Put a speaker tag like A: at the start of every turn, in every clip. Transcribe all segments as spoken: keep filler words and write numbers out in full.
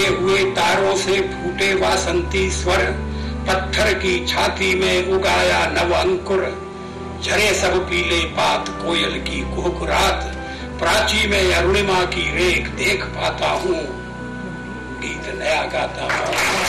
A: लटके हुए तारों से फूटे वासंती स्वर, पत्थर की छाती में उगाया नव अंकुर। झरे सब पीले पात कोयल की कुहकुरात, प्राची में अरुणिमा की रेख देख पाता हूँ, गीत नया गाता हूँ।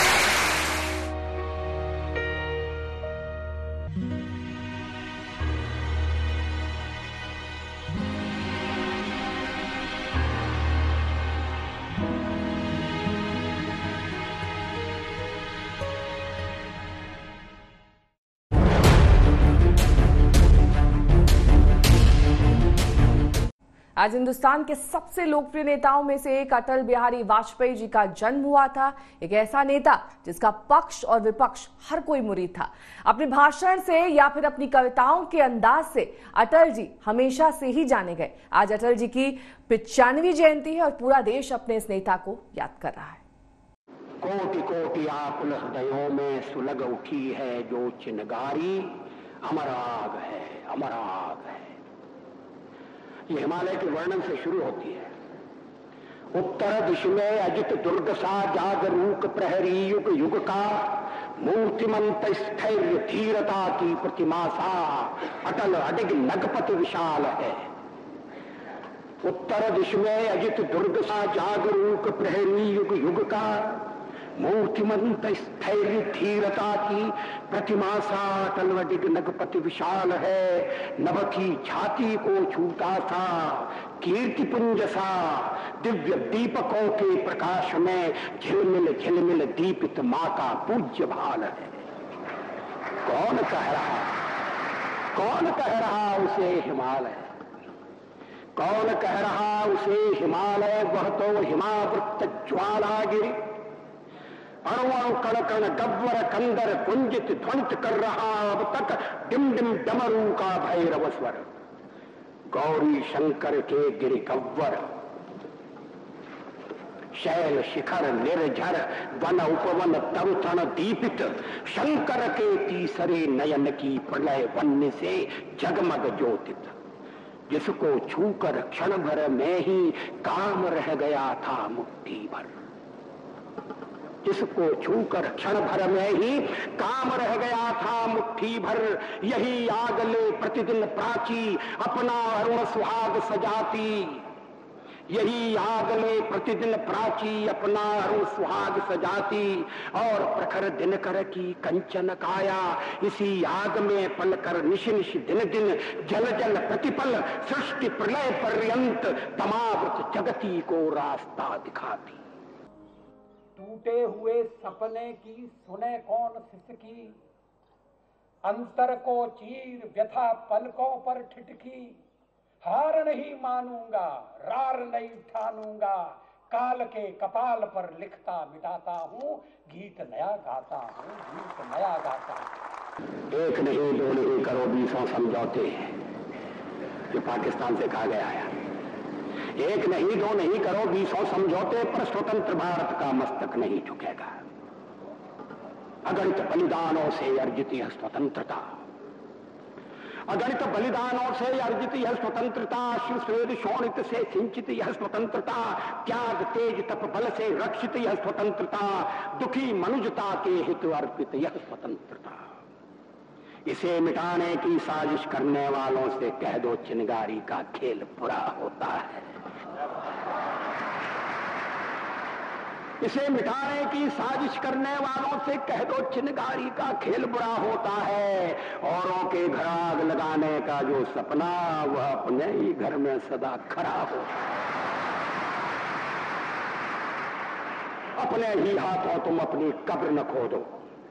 B: आज हिंदुस्तान के सबसे लोकप्रिय नेताओं में से एक अटल बिहारी वाजपेयी जी का जन्म हुआ था। एक ऐसा नेता जिसका पक्ष और विपक्ष हर कोई मुरीद था। अपने भाषण से या फिर अपनी कविताओं के अंदाज से अटल जी हमेशा से ही जाने गए। आज अटल जी की पिचानवी जयंती है और पूरा देश अपने इस नेता को याद कर रहा है।
C: कोटि कोटि आकुल हृदयों में सुलग उठी है जो चिनगारी, अमर आग है, अमर आग है। ये हिमालय के वर्णन से शुरू होती है। उत्तर दिश में अजित दुर्ग सा जागरूक प्रहरी युग युग का, मूर्तिमंत स्थैर्य धीरता की प्रतिमा सा अटल अडिग नगपत विशाल है। उत्तर दिश में अजित दुर्ग सा जागरूक प्रहरी युग युग का, मूर्तिमंत स्थैर्य धीरता की प्रतिमा सा अटल अडिग नगपति विशाल है। नभ की छाती को छूता सा कीर्ति पुंज सा, दिव्य दीपकों के प्रकाश में झिलमिल झिलमिल दीपित मां का पूज्य भाल है। कौन कह रहा कौन कह रहा उसे हिमालय, कौन कह रहा उसे हिमालय, वह तो हिमावृत ज्वालागिरि, अणु अणु कण कण गब्वर कंदर कुंजित ध्वनित कर रहा अब तक डिम डिम डमरू का भैरव स्वर। गौरी शंकर के गिरि गव्वर, शैल शिखर निर्झर वन उपवन तव तण दीपित, शंकर के तीसरे नयन की प्रलय वन्य से जगमग ज्योतित। जिसको छूकर क्षण भर में ही काम रह गया था मुट्ठी भर, जिसको छूकर क्षण भर में ही काम रह गया था मुट्ठी भर। यही आग ले प्रतिदिन प्राची अपना अरुण सुहाग सजाती, यही आग ले प्रतिदिन प्राची अपना अरुण सुहाग सजाती। और प्रखर दिनकर की कंचन काया, इसी आग में पलकर निश निश दिन दिन जल जल प्रतिपल सृष्टि प्रलय पर्यंत तमावृत जगती को रास्ता दिखाती।
D: टूटे हुए सपने की सुने कौन सिसकी, अंतर को चीर व्यथा पलकों पर ठिठकी। हार नहीं मानूंगा रार नहीं ठानूंगा, काल के कपाल पर लिखता मिटाता हूँ, गीत नया गाता हूँ, गीत नया गाता हूँ।
C: एक नहीं दो नहीं करो बीसों समझौते जो पाकिस्तान से कहा गया है। एक नहीं दो नहीं करो बीसों समझौते पर स्वतंत्र भारत का मस्तक नहीं झुकेगा। अगणित बलिदानों से अर्जित यह स्वतंत्रता, अगणित बलिदानों से अर्जित यह स्वतंत्रता, श्वेत शोणित से सिंचित यह स्वतंत्रता, त्याग तेज तप बल से रक्षित यह स्वतंत्रता, दुखी मनुजता के हित अर्पित यह स्वतंत्रता। इसे मिटाने की साजिश करने वालों से कह दो चिनगारी का खेल बुरा होता है। इसे मिटाने की साजिश करने वालों से कह दो चिनगारी का खेल बुरा होता है। औरों के घर आग लगाने का जो सपना वह अपने ही घर में सदा खड़ा हो। अपने ही हाथों तुम अपनी कब्र न खोदो,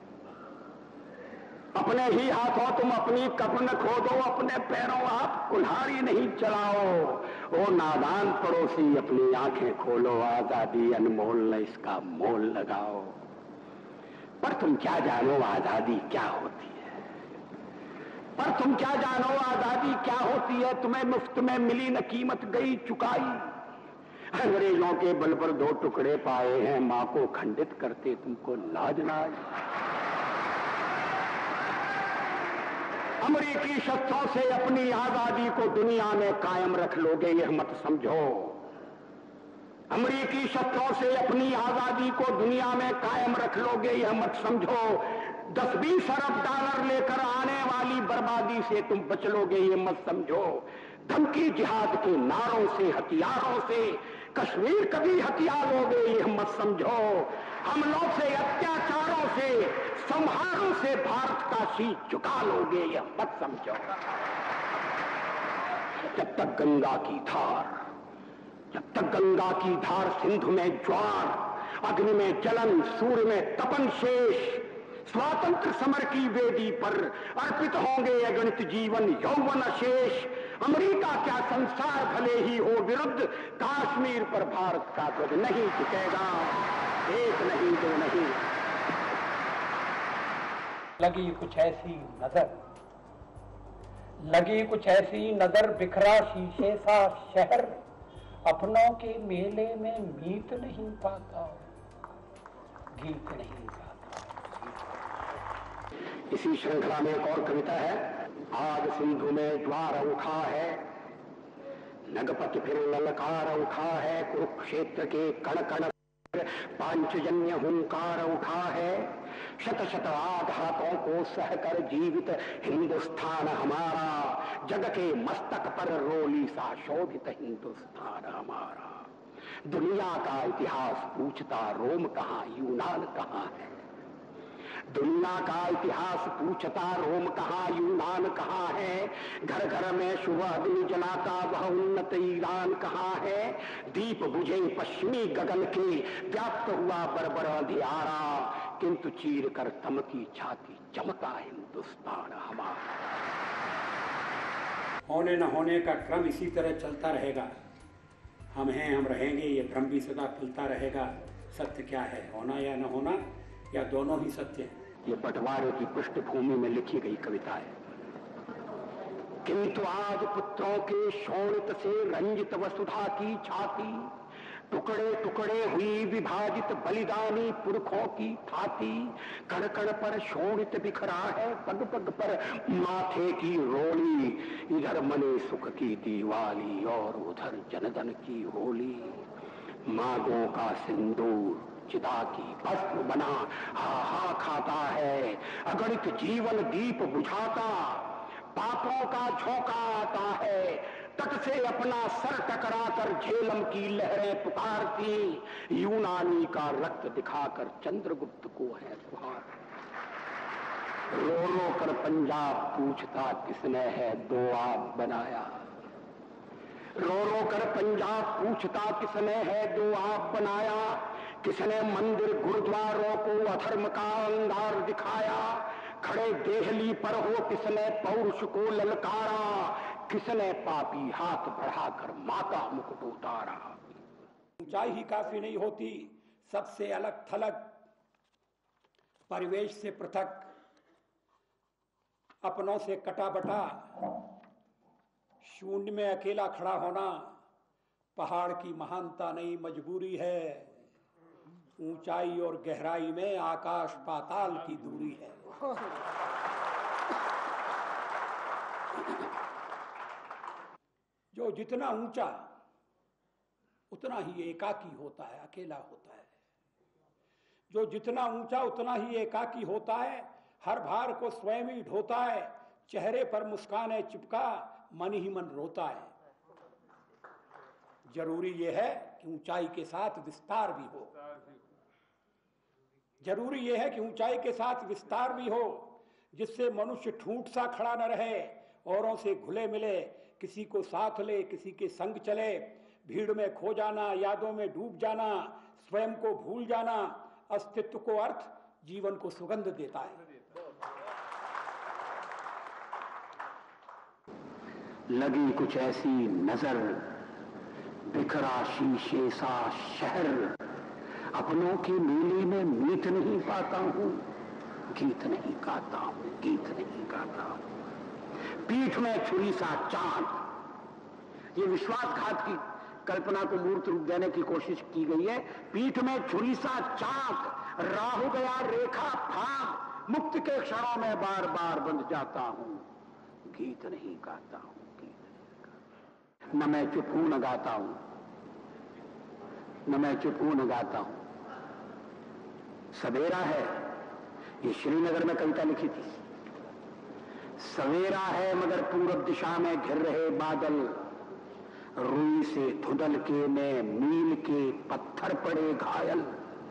C: अपने ही हाथों तुम अपनी कब्र न खोदो, अपने पैरों आप कुल्हाड़ी नहीं चलाओ। ओ नादान पड़ोसी अपनी आंखें खोलो, आजादी अनमोल न इसका मोल लगाओ। पर तुम क्या जानो आजादी क्या होती है, पर तुम क्या जानो आजादी क्या होती है। तुम्हें मुफ्त में मिली न कीमत गई चुकाई, अंग्रेजों के बल पर दो टुकड़े पाए हैं, मां को खंडित करते तुमको लाज ना आई। अमेरिकी शस्त्रों से अपनी आजादी को दुनिया में कायम रख लोगे यह मत समझो। अमेरिकी शस्त्रों से अपनी आजादी को दुनिया में कायम रख लोगे यह मत समझो। दस बीस अरब डॉलर लेकर आने वाली बर्बादी से तुम बच लोगे ये मत समझो। धमकी जिहाद के नारों से, हथियारों से कश्मीर कभी हथियार लोगे यह मत समझो। हमलों से, अत्याचारों से, संहारों से भारत का शीश झुका लोगे यह मत समझो। जब तक गंगा की धार जब तक गंगा की धार सिंधु में ज्वार, अग्नि में जलन, सूर्य में तपन शेष, स्वातंत्र समर की वेदी पर अर्पित होंगे अगणित जीवन यौवन अशेष। अमेरिका क्या संसार भले ही हो विरुद्ध, कश्मीर पर भारत का ध्वज नहीं झुकेगा। एक नहीं, दो नहीं।
D: लगी कुछ ऐसी नजर, लगी कुछ ऐसी नजर, बिखरा शीशे सा शहर, अपनों के मेले में मीत नहीं पाता, गीत नहीं गाता।
C: इसी श्रृंखला में एक और कविता है। आज सिंधु में ज्वार उठा है, नगपत फिर ललकार उठा है, कुरुक्षेत्र के कण कण पांचजन्य हुंकार उठा है। शत शत आघातों को सहकर जीवित हिंदुस्तान हमारा, जग के मस्तक पर रोली सा शोभित हिंदुस्तान हमारा। दुनिया का इतिहास पूछता रोम कहां, यूनान कहां है। दुनिया का इतिहास पूछता रोम कहां, यूनान कहां है। घर घर में शुभ अग्नि जलाता वह उन्नत ईरान कहां है। दीप बुझे पश्चिमी गगन के, व्याप्त हुआ बरबर अंधियारा, किंतु चीर कर तमकी छाती चमका हिंदुस्तान हमारा।
A: होने न होने का क्रम इसी तरह चलता रहेगा। हम हैं, हम रहेंगे, ये भ्रम भी सदा फैलता रहेगा। सत्य क्या है, होना या न होना, या दोनों ही सत्य है।
C: ये बंटवारे की पृष्ठभूमि में लिखी गई कविता है। किंतु आज पुत्रों के शोणित से रंजित वसुधा की छाती, टुकड़े टुकड़े हुई विभाजित बलिदानी पुरखों की थाती। कण कण पर शोणित बिखरा है, पग पग पर माथे की रोली। इधर मने सुख की दीवाली और उधर जनधन की होली। मांगों का सिंदूर चिता की भस्म बना हा हा खाता है। अगणित जीवन दीप बुझाता, पापों का झोंका आता है। तट से अपना सर टकरा कर झेलम की लहरें पुकारती। यूनानी का रक्त दिखाकर चंद्रगुप्त को है पुकार। रो रो कर पंजाब पूछता किसने है दो आप बनाया। रो रो कर पंजाब पूछता किसने है दो आप बनाया। किसने मंदिर गुरुद्वारों को अधर्म का अंगार दिखाया। खड़े देहली पर हो किसने पौरुष को ललकारा। किसने पापी हाथ बढ़ाकर मां का मुकुट उतारा।
A: ऊंचाई ही काफी नहीं होती, सबसे अलग थलग, परिवेश से पृथक, अपनों से कटा बटा, शून्य में अकेला खड़ा होना पहाड़ की महानता नहीं, मजबूरी है। ऊंचाई और गहराई में आकाश पाताल की दूरी है। जो जितना ऊंचा उतना ही एकाकी होता है, अकेला होता है। जो जितना ऊंचा उतना ही एकाकी होता है, हर भार को स्वयं ही ढोता है। चेहरे पर मुस्कान चिपका, मन ही मन रोता है। जरूरी यह है कि ऊंचाई के साथ विस्तार भी हो। जरूरी यह है कि ऊंचाई के साथ विस्तार भी हो, जिससे मनुष्य ठूंठ सा खड़ा न रहे, औरों से घुले मिले, किसी को साथ ले, किसी के संग चले। भीड़ में खो जाना, यादों में डूब जाना, स्वयं को भूल जाना, अस्तित्व को अर्थ, जीवन को सुगंध देता है।
C: लगी कुछ ऐसी नजर, बिखरा शीशे सा शहर, अपनों की मेले में मीत नहीं पाता हूं, गीत नहीं गाता हूं, गीत नहीं गाता हूं। पीठ में छुरी सा चांद, ये विश्वासघात की कल्पना को मूर्त रूप देने की कोशिश की गई है। पीठ में छुरी सा चाक, राहु गया रेखा फाग, मुक्त के क्षणों में बार बार बंध जाता हूं, गीत नहीं गाता हूं, गीत नहीं गाता। न मैं चुप हूं न गाता हूं, न मैं चुप हूं न गाता हूं। सवेरा है, ये श्रीनगर में कविता लिखी थी। सवेरा है मगर पूरब दिशा में घिर रहे बादल, रुई से धुंधल के में मील के पत्थर पड़े घायल।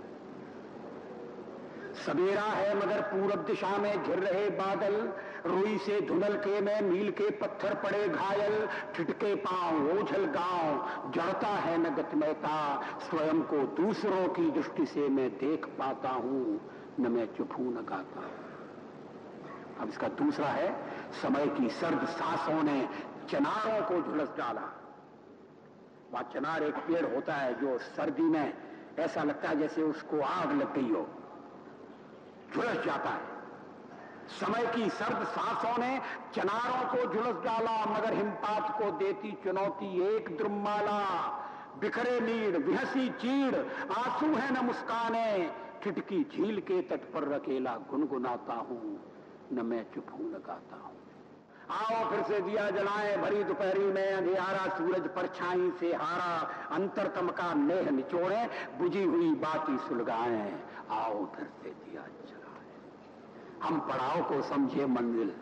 C: सवेरा है मगर पूरब दिशा में घिर रहे बादल, रुई से धुंधल के में मील के पत्थर पड़े घायल। ठिठके पांव ओझल गांव, जड़ता है न गतिमयता, स्वयं को दूसरों की दृष्टि से मैं देख पाता हूं, न मैं चुप हूं न गाता हूं। अब इसका दूसरा है, समय की सर्द सांसों ने चनारों को झुलस डाला। वहां चनार एक पेड़ होता है जो सर्दी में ऐसा लगता है जैसे उसको आग लग गई हो, झुलस जाता है। समय की सर्द सांसों ने चनारों को झुलस डाला, मगर हिमपात को देती चुनौती एक द्रुममाला। बिखरे नीड़ विहसी चीड़, आंसू है न मुस्काने, खिड़की झील के तट पर अकेला गुनगुनाता हूं, न मैं चुप हूं न गाता हूं। आओ फिर से दिया जलाएं भरी दोपहरी में, अंधियारा सूरज परछाई से हारा, अंतरतम का नेह निचोड़े, बुझी हुई बाती सुलगाएं। आओ फिर से दिया जलाएं, हम पड़ाव को समझे मंजिल,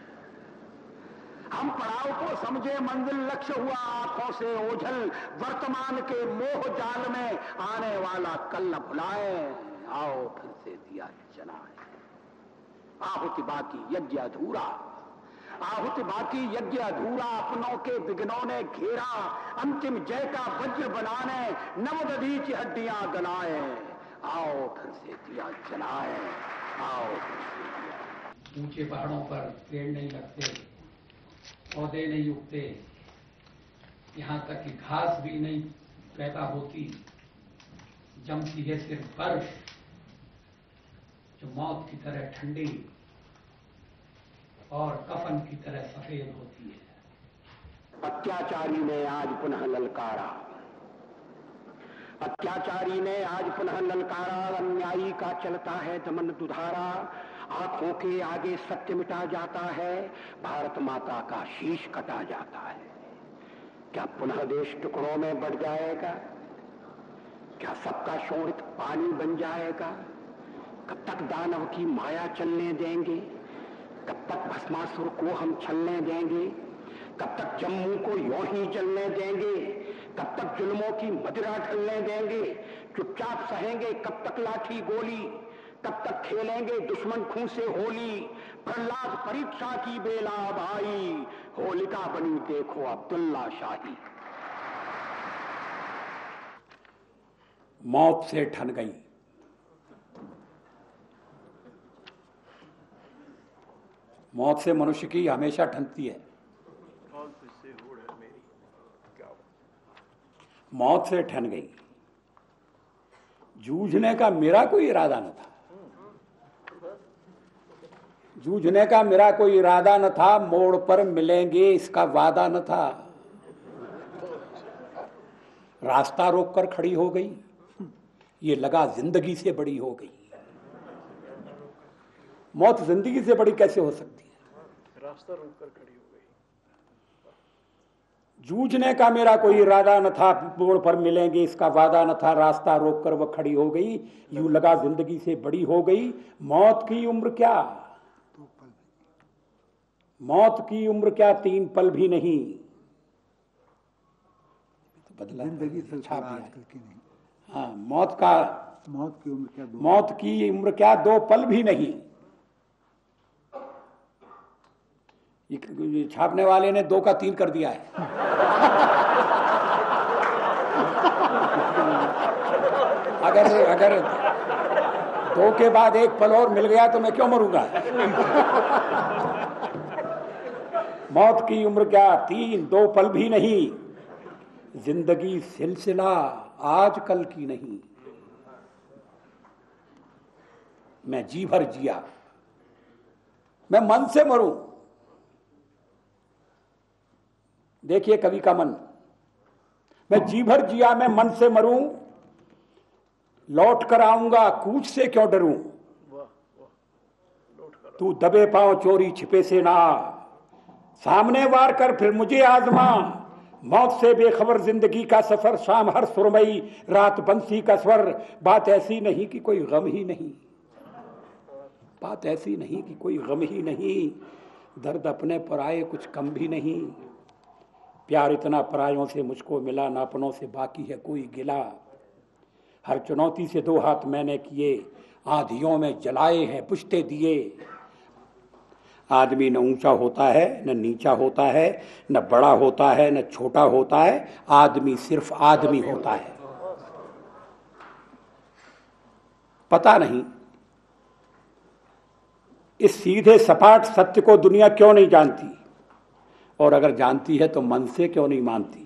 C: हम पड़ाव को समझे मंजिल, लक्ष्य हुआ आंखों से ओझल, वर्तमान के मोह जाल में आने वाला कल न भुलाए। आओ फिर से दिया जलाएं, आहुति बाकी यज्ञ अधूरा, आहुति बाकी यज्ञ अधूरा, अपनों के विघ्नों ने घेरा, अंतिम जय का वज्र बनाने नवदधीच हड्डियां गलाए। आओ फिर से दिया जलाए, आओ फिर से दिया।
D: ऊंचे पहाड़ों पर पेड़ नहीं लगते, पौधे नहीं उगते, यहां तक कि घास भी नहीं पैदा होती। जमती है सिर्फ बर्फ जो मौत की तरह ठंडी और कफन की तरह सफेद होती है।
C: अत्याचारी ने आज पुनः ललकारा, अत्याचारी ने आज पुनः ललकारा, अन्यायी का चलता है दमन दुधारा। आंखों के आगे सत्य मिटा जाता है, भारत माता का शीश कटा जाता है। क्या पुनः देश टुकड़ों में बढ़ जाएगा? क्या सबका शोणित पानी बन जाएगा? कब तक दानव की माया चलने देंगे? कब तक भस्मासुर को हम छलने देंगे? कब तक जम्मू को यों ही जलने देंगे? कब तक जुल्मों की मदिरा ढलने देंगे? चुपचाप सहेंगे कब तक लाठी गोली? कब तक खेलेंगे दुश्मन खून से होली? प्रहलाद परीक्षा की बेला अब आई, होलिका बनी देखो अब्दुल्ला शाही।
A: मौत से ठन गई, मौत से मनुष्य की हमेशा ठनती है। मौत से ठन गई। जूझने का मेरा कोई इरादा न था, जूझने का मेरा कोई इरादा न था, मोड़ पर मिलेंगे इसका वादा न था। रास्ता रोककर खड़ी हो गई, ये लगा जिंदगी से बड़ी हो गई। मौत जिंदगी से बड़ी कैसे हो सकती है?
E: रास्ता रोककर खड़ी हो गई।
A: जूझने का मेरा कोई इरादा न था, मोड़ पर मिलेंगे इसका वादा न था। रास्ता रोककर वह खड़ी हो गई, यूं लगा जिंदगी से बड़ी हो गई। मौत की उम्र क्या, मौत की उम्र क्या, तीन पल भी नहीं। बदला
E: जिंदगी से छाप आजकल की नहीं।
A: हाँ, मौत का
E: मौत की उम्र क्या, दो
A: मौत की उम्र क्या, दो पल भी नहीं। ये छापने वाले ने दो का तीन कर दिया है। अगर अगर दो के बाद एक पल और मिल गया तो मैं क्यों मरूंगा? मौत की उम्र क्या, तीन दो पल भी नहीं। जिंदगी सिलसिला आज कल की नहीं। मैं जी भर जिया, मैं मन से मरूं। देखिए कवि का मन, मैं जी भर जिया मैं मन से मरूं, लौट कर आऊंगा कूच से क्यों डरूं। तू दबे पांव चोरी छिपे से ना, सामने वार कर फिर मुझे आजमा। मौत से बेखबर जिंदगी का सफर, शाम हर सुरमई रात बंसी का स्वर। बात ऐसी नहीं कि कोई गम ही नहीं, बात ऐसी नहीं कि कोई गम ही नहीं, दर्द अपने पराये कुछ कम भी नहीं। प्यार इतना परायों से मुझको मिला, ना अपनों से बाकी है कोई गिला। हर चुनौती से दो हाथ मैंने किए, आंधियों में जलाए हैं बुझते दिए। आदमी न ऊंचा होता है न नीचा होता है, न बड़ा होता है न छोटा होता है, आदमी सिर्फ आदमी होता है। पता नहीं इस सीधे सपाट सत्य को दुनिया क्यों नहीं जानती, और अगर जानती है तो मन से क्यों नहीं मानती।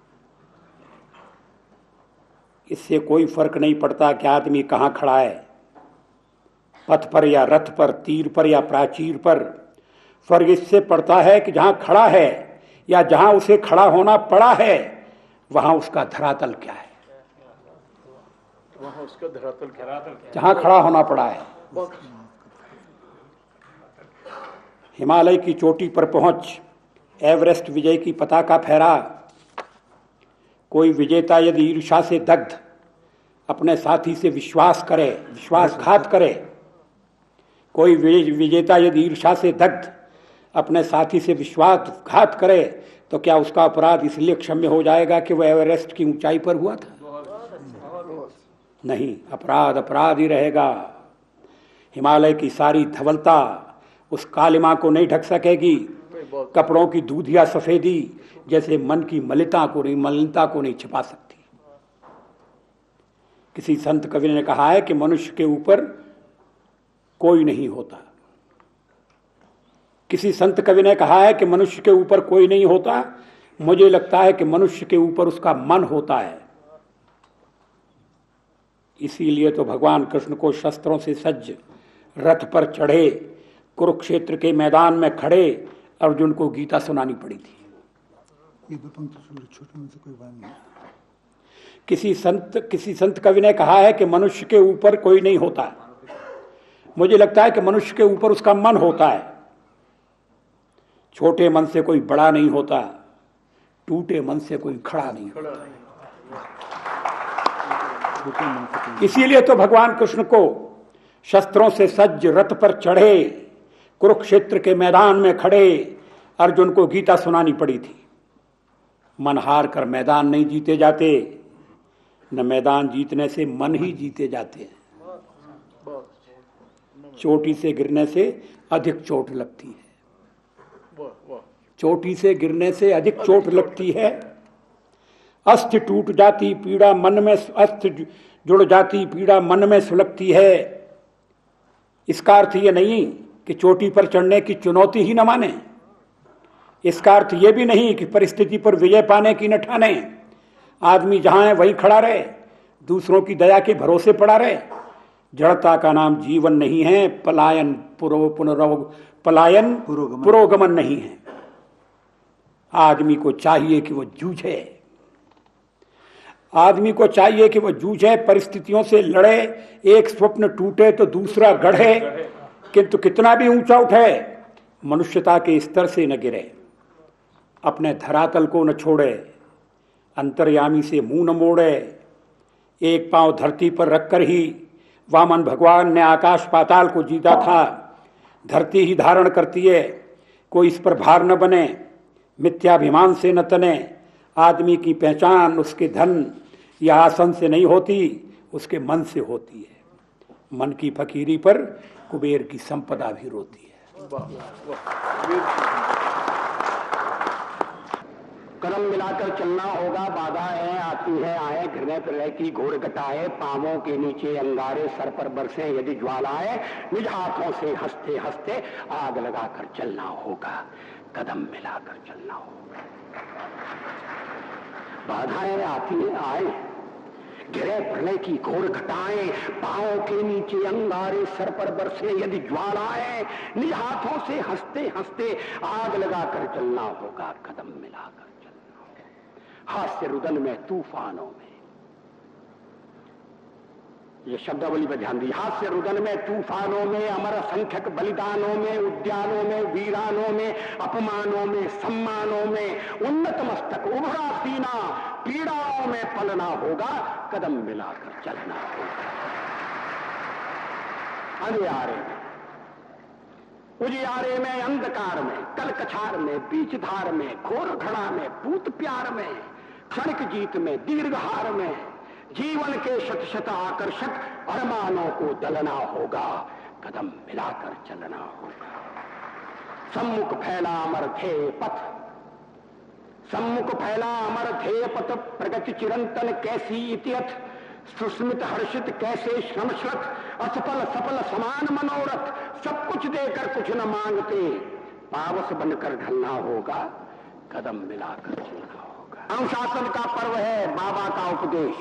A: इससे कोई फर्क नहीं पड़ता कि आदमी कहां खड़ा है, पथ पर या रथ पर, तीर पर या प्राचीर पर। फर्क इससे पड़ता है कि जहां खड़ा है या जहां उसे खड़ा होना पड़ा है, वहां उसका धरातल क्या है,
F: वहां उसका धरातल क्या है,
A: जहां खड़ा होना पड़ा है। हिमालय की चोटी पर पहुंच एवरेस्ट विजय की पताका फहरा। कोई विजेता यदि ईर्ष्या से दग्ध अपने साथी से विश्वास करे, विश्वासघात करे, कोई विजेता यदि ईर्ष्या से दग्ध अपने साथी से विश्वासघात करे, तो क्या उसका अपराध इसलिए क्षम्य हो जाएगा कि वह एवरेस्ट की ऊंचाई पर हुआ था? नहीं, अपराध अपराध ही रहेगा। हिमालय की सारी धवलता उस कालिमा को नहीं ढक सकेगी। कपड़ों की दूधिया सफेदी जैसे मन की मलिता को नहीं, मलिनता को नहीं छिपा सकती। किसी संत कवि ने कहा है कि मनुष्य के ऊपर कोई नहीं होता। किसी संत कवि ने कहा है कि मनुष्य के ऊपर कोई नहीं होता, मुझे लगता है कि मनुष्य के ऊपर उसका मन होता है। इसीलिए तो भगवान कृष्ण को शस्त्रों से सज्ज रथ पर चढ़े कुरुक्षेत्र के मैदान में खड़े अर्जुन को गीता सुनानी पड़ी थी।
E: ये दो पंक्ति छोटे में से कोई बात नहीं।
A: किसी संत किसी संत कवि ने कहा है कि मनुष्य के ऊपर कोई नहीं होता, मुझे लगता है कि मनुष्य के ऊपर उसका मन होता है। छोटे मन से कोई बड़ा नहीं होता, टूटे मन से कोई खड़ा नहीं होता। इसीलिए तो भगवान कृष्ण को शस्त्रों से सज्ज रथ पर चढ़े कुरुक्षेत्र के मैदान में खड़े अर्जुन को गीता सुनानी पड़ी थी। मन हार कर मैदान नहीं जीते जाते, न मैदान जीतने से मन ही जीते जाते हैं। चोटी से गिरने से अधिक चोट लगती है, चोटी से गिरने से अधिक चोट लगती है। अस्थि टूट जाती पीड़ा मन में, अस्थि जुड़ जाती पीड़ा मन में सुलगती है। इसका अर्थ ये नहीं कि चोटी पर चढ़ने की चुनौती ही न माने, इसका अर्थ ये भी नहीं कि परिस्थिति पर विजय पाने की न ठाने। आदमी जहां है वहीं खड़ा रहे, दूसरों की दया के भरोसे पड़ा रहे। जड़ता का नाम जीवन नहीं है, पलायन पुरो पुनरोग पलायन
E: पुरोगमन,
A: पुरोगमन नहीं है। आदमी को चाहिए कि वो जूझे, आदमी को चाहिए कि वो जूझे, परिस्थितियों से लड़े। एक स्वप्न टूटे तो दूसरा गढ़े, किंतु कितना भी ऊंचा उठे मनुष्यता के स्तर से न गिरे, अपने धरातल को न छोड़े, अंतर्यामी से मुंह न मोड़े। एक पांव धरती पर रखकर ही वामन भगवान ने आकाश पाताल को जीता था। धरती ही धारण करती है, कोई इस पर भार न बने, मिथ्याभिमान से न तने। आदमी की पहचान उसके धन या आसन से नहीं होती, उसके मन से होती है। मन की फकीरी पर कुबेर की संपदा भी रोती है।
C: कदम मिलाकर चलना होगा, बाधाएं आती है आए, घृणा प्रलय की घोर घटाए, पांवों के नीचे अंगारे, सर पर बरसे यदि ज्वालाएं, निज हाथों से हंसते हंसते आग लगाकर चलना होगा, कदम मिलाकर चलना होगा। बाधाएं आती है आए, घृणा प्रलय की घोर घटाएं, पांवों के नीचे अंगारे, सर पर बरसे यदि ज्वालाएं, निज हाथों से हंसते हंसते आग लगाकर चलना होगा, कदम मिलाकर हास्य रुदन में, तूफानों में। ये शब्दावली पर ध्यान दी। हास्य रुदन में, तूफानों में, अमर असंख्यक बलिदानों में, उद्यानों में, वीरानों में, अपमानों में, सम्मानों में, उन्नत मस्तक, उभरा सीना, पीड़ाओं में पलना होगा, कदम मिलाकर चलना होगा। अंधियारे में, उजियारे में, अंधकार में, कलकछार में, बीच धार में, घोर घड़ा में, पूत प्यार में, क्षणिक जीत में, दीर्घ हार में, जीवन के शत शत आकर्षक अरमानों को दलना होगा, कदम मिलाकर चलना होगा। सम्मुख फैला अमर ध्येय पथ, सम्मुख फैला अमर ध्येय पथ, प्रगति चिरंतन कैसी इतियथ, सुस्मित हर्षित कैसे श्रमश्रत, असफल सफल समान मनोरथ, सब कुछ देकर कुछ न मांगते, पावस बनकर ढलना होगा, कदम मिलाकर चलना होगा। अनुशासन का पर्व है बाबा का उपदेश,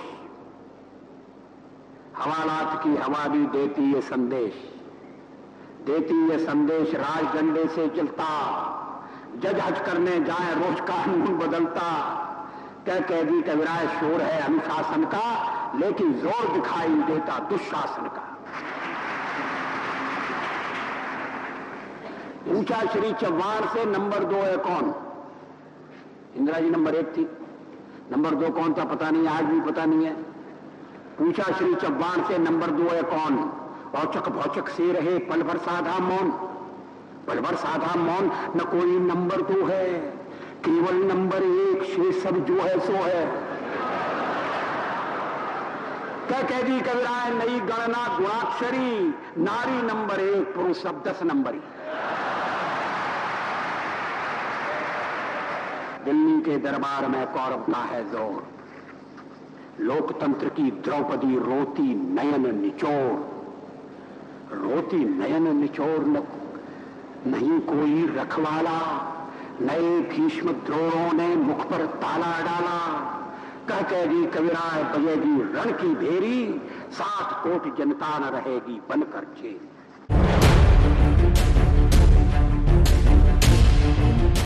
C: हवालात की हवा भी देती ये संदेश, देती ये संदेश राज डंडे से जलता, जज हज करने जाए रोज कानून बदलता, कह कैदी कविराय शोर है अनुशासन का, लेकिन जोर दिखाई देता दुशासन का। पूछा श्री चव्हाण से नंबर दो है कौन? इंदिरा जी नंबर एक थी, नंबर दो कौन था पता नहीं, आज भी पता नहीं है। पूछा श्री चव्हाण से नंबर दो है कौन? औचक भौचक से रहे पल भर साधा मौन, पल भर साधा मौन, न कोई नंबर दो है, केवल नंबर एक, शेष सब जो है सो है। क्या कह दी कविराय नई गणना गुणाक्षरी, नारी नंबर एक, पुरुष सब दस नंबरी। दिल्ली के दरबार में कौरव का है जोर, लोकतंत्र की द्रौपदी रोती नयन निचोड़, रोती नयन निचोड़, न, नहीं कोई रखवाला, नए भीष्म द्रोणों ने मुख पर ताला डाला, कह कहेगी कविराय बजेगी रण की भेरी, सात कोट जनता न रहेगी बनकर चेल।